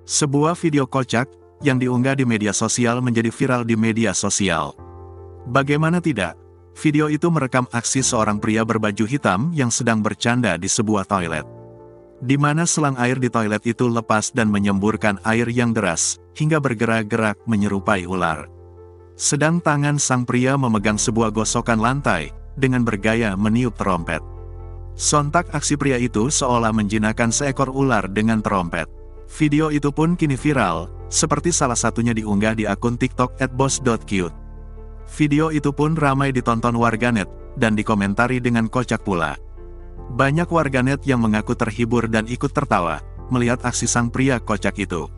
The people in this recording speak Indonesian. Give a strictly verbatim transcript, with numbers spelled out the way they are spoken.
Sebuah video kocak yang diunggah di media sosial menjadi viral di media sosial. Bagaimana tidak? Video itu merekam aksi seorang pria berbaju hitam yang sedang bercanda di sebuah toilet. Di mana selang air di toilet itu lepas dan menyemburkan air yang deras, hingga bergerak-gerak menyerupai ular. Sedang tangan sang pria memegang sebuah gosokan lantai, dengan bergaya meniup trompet. Sontak aksi pria itu seolah menjinakkan seekor ular dengan trompet. Video itu pun kini viral, seperti salah satunya diunggah di akun TikTok at boss dot cute. Video itu pun ramai ditonton warganet, dan dikomentari dengan kocak pula. Banyak warganet yang mengaku terhibur dan ikut tertawa, melihat aksi sang pria kocak itu.